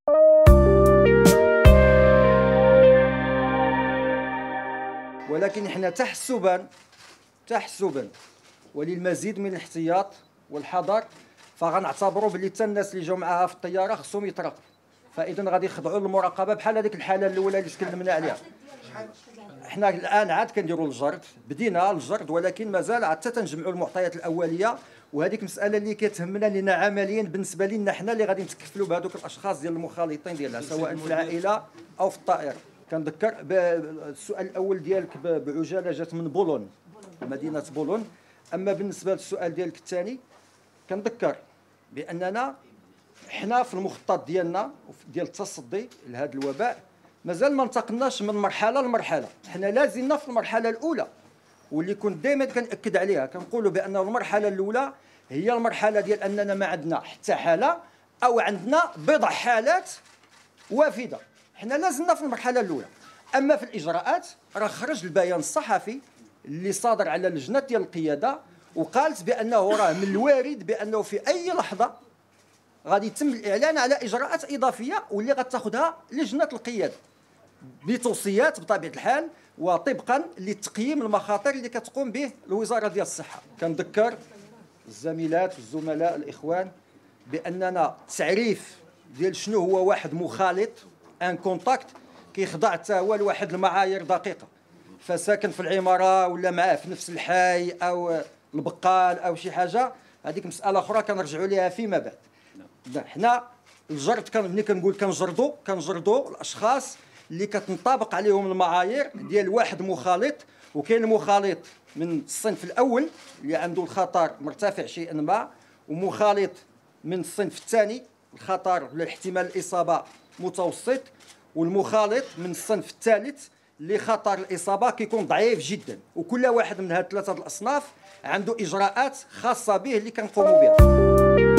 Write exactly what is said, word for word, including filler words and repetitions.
ولكن احنا تحسبا تحسبا وللمزيد من الاحتياط والحذر فغنعتبروا باللي حتى الناس اللي جاوا معاها في الطياره خصهم يتراقبوا، فاذا غادي يخضعوا للمراقبه بحال هذيك الحاله الاولى اللي تكلمنا عليها. احنا الان عاد كنديروا الجرد، بدينا الجرد ولكن مازال عاد حتى تنجمعوا المعطيات الاوليه، وهذيك مساله اللي كتهمنا لان عمليا بالنسبه لنا حنا اللي غادي نتكفلوا بهذوك الاشخاص ديال المخالطين ديالها سواء في العائله او في الطائره. كنذكر السؤال الاول ديالك بعجاله جات من بولون، مدينه بولون. اما بالنسبه للسؤال ديالك الثاني كنذكر باننا حنا في المخطط ديالنا ديال التصدي لهذا الوباء مازال ما انتقلناش من مرحله لمرحله، حنا لازلنا في المرحله الاولى واللي كنت دائما كنأكد عليها. كنقولوا بان المرحله الاولى هي المرحله ديال اننا ما عندنا حتى حاله او عندنا بضع حالات وافده، حنا لازلنا في المرحله الاولى. اما في الاجراءات راه خرج البيان الصحفي اللي صادر على لجنه ديال القياده وقالت بانه راه من الوارد بانه في اي لحظه غادي يتم الاعلان على اجراءات اضافيه واللي غتاخذها لجنه القياده بتوصيات بطبيعه الحال وطبقا لتقييم المخاطر اللي كتقوم به الوزاره ديال الصحه. كنذكر الزميلات والزملاء الاخوان باننا تعريف ديال شنو هو واحد مخالط ان كونتاكت كيخضع حتى هو لواحد المعايير دقيقه، فساكن في العماره ولا معاه في نفس الحي او البقال او شي حاجه، هذيك مساله اخرى كنرجعوا ليها فيما بعد. حنا الجرد كان ملي كنقول كنجردوا كنجردوا الاشخاص اللي كتنطبق عليهم المعايير ديال واحد مخالط، وكاين المخالط من الصنف الاول اللي عنده الخطر مرتفع شيئا ما، ومخالط من الصنف الثاني الخطر ولا احتمال الاصابه متوسط، والمخالط من الصنف الثالث اللي خطر الاصابه كيكون ضعيف جدا. وكل واحد من هاد ثلاثه الاصناف عنده اجراءات خاصه به اللي كنقوموا بها.